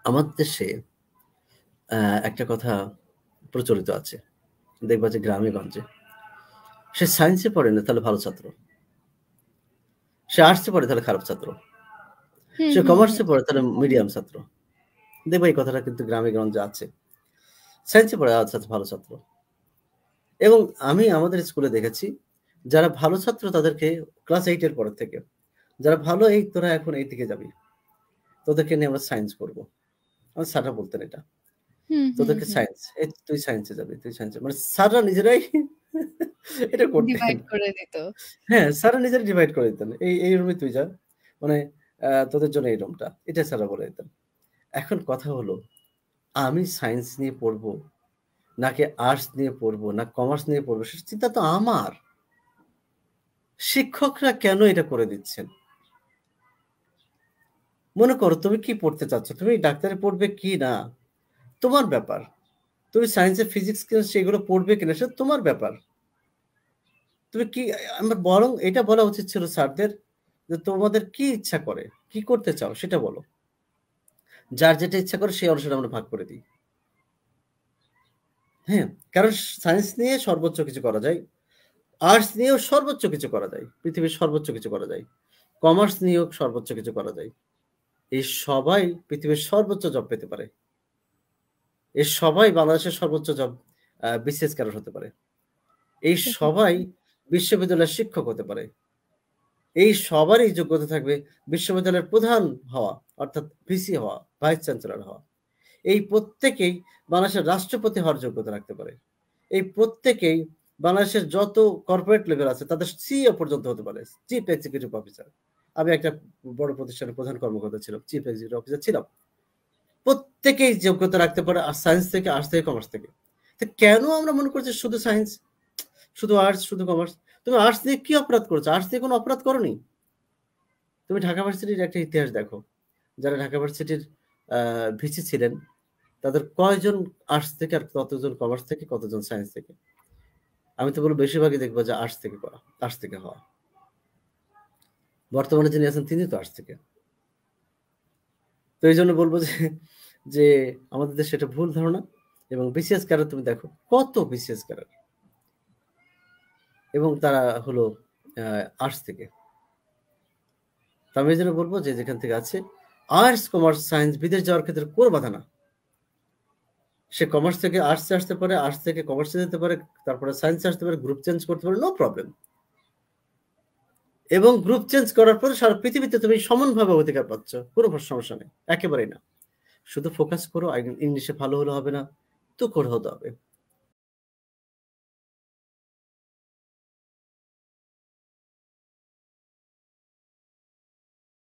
আমাদের দেশে একটা কথা প্রচলিত আছে। দেখবা যে গ্রামে-গঞ্জে সে সায়েন্সে পড়ে না তাহলে ভালো ছাত্র। সে আর্টসে পড়ে তাহলে খারাপ ছাত্র। হুম, সে হুম, হুম। কমার্সে পড়ে তাহলে মিডিয়াম ছাত্র। দেখবা এই কথাটা কিন্তু গ্রামে-গঞ্জে আছে। সায়েন্সে পড়ে আচ্ছা ভালো ছাত্র। এবং আমি আমাদের স্কুলে দেখেছি যারা ভালো ছাত্র তাদেরকে ক্লাস 8 এর পরের থেকে, যারা ভালো এই তোরা এখন এই দিকে যাবি। তোদেরকে নিয়ে আমরা সায়েন্স পড়বো। আমার স্যাররা বলতেন এটা। হুম, হুম, তোদেরকে হুম। সায়েন্স, এই তুই সায়েন্সে যাবি, তুই সায়েন্সে মানে স্যাররা নিজেরাই এটা করতেন। ডিভাইড করে দিত। হ্যাঁ, স্যাররা নিজেরা ডিভাইড করে দিতেন। এই রুমে তুই যা। মানে তোদের জন্য এই রুমটা। এটা স্যাররা বলে দিতেন। এখন কথা হলো আমি সায়েন্স নিয়ে পড়বো, নাকি আর্টস নিয়ে পড়বো, না কমার্স নিয়ে পড়বো সেটা চিন্তা তো আমার। শিক্ষকরা কেন এটা করে দিচ্ছেন? মনে করো তুমি কি পড়তে চাচ্ছ? তুমি ডাক্তারি পড়বে কি না? তোমার ব্যাপার। তুমি সায়েন্সে ফিজিক্স, কেমিস্ট্রি এগুলো পড়বে কিনা সেটা তোমার ব্যাপার। তুমি কি আমার বরং এটা বলা উচিত ছিল স্যারদের যে তোমাদের কি ইচ্ছা করে? কি করতে চাও সেটা বলো। যার যেটা ইচ্ছা করে সেই অনুসারে আমরা ভাগ করে দিই। হ্যাঁ? কারণ সায়েন্স নিয়ে সর্বোচ্চ কিছু করা যায়। আর্টস নিয়েও সর্বোচ্চ কিছু করা যায়। পৃথিবীর সর্বোচ্চ কিছু করা যায়। কমার্স নিয়েও সর্বোচ্চ কিছু করা যায়। এই সবাই পৃথিবীর সর্বোচ্চ জব পেতে পারে। এই সবাই বাংলাদেশের সর্বোচ্চ জব বিসিএস ক্যাডার হতে পারে। এই সেটা সবাই বিশ্ববিদ্যালয়ের শিক্ষক হতে পারে। এই সবারই যোগ্যতা থাকবে বিশ্ববিদ্যালয়ের প্রধান হওয়া, অর্থাৎ ভিসি হওয়া, ভাইস চ্যান্সেলর হওয়া। এই প্রত্যেকেই বাংলাদেশের রাষ্ট্রপতি হওয়ার যোগ্যতা রাখতে পারে। এই প্রত্যেকেই বাংলাদেশের যত কর্পোরেট লেভেল আছে তাদের সিইও পর্যন্ত হতে পারে, চিফ এক্সিকিউটিভ অফিসার। আমি একটা বড় প্রতিষ্ঠানের প্রধান কর্মকর্তা ছিলাম, চিফ এক্সিকিউটিভ অফিসার ছিলাম। প্রত্যেকেই যোগ্যতা রাখতে পারে সায়েন্স থেকে, আর্টস থেকে, কমার্স থেকে। তো কেন আমরা মনে করছি শুধু সায়েন্স, শুধু আর্টস, শুধু কমার্স? তুমি আর্টস নিয়ে কি অপরাধ করেছো? আর্টস নিয়ে কোনো অপরাধ করোনি। তুমি ঢাকা ভার্সিটির একটা ইতিহাস দেখো। যারা ঢাকা ভার্সিটির ভিসি ছিলেন তাদের কয়জন আর্টস থেকে আর কতজন কমার্স থেকে, কতজন সায়েন্স থেকে? আমি তো বলব বেশিরভাগই দেখবো যে আর্টস থেকে করা, আর্টস থেকে হওয়া। বর্তমানে যিনি আছেন তিনি তো আর্টস থেকে। তো এইজন্য বলব যে আমাদের দেশে এটা ভুল ধারণা। এবং বিসিএস ক্যাডার তুমি দেখো কত বিসিএস ক্যাডার, এবং তারা হলো আর্টস থেকে। তো আমি এইজন্য বলব যে যেখান থেকে আছে আর্টস, কমার্স, সায়েন্স বিদেশ যাওয়ার ক্ষেত্রে কোনো বাধা না। সে কমার্স থেকে আর্টসে আসতে পারে, আর্টস থেকে কমার্সে যেতে পারে, তারপরে সায়েন্সে আসতে পারে, গ্রুপ চেঞ্জ করতে পারে, নো প্রবলেম। এবং গ্রুপ চেঞ্জ করার পরে সারা পৃথিবীতে তুমি সমানভাবে অধিকার পাচ্ছ। কোনো সমস্যা নেই। একেবারেই না। শুধু ফোকাস করো, ইংলিশে ভালো হলে হবে না, তুখোড় হতে হবে।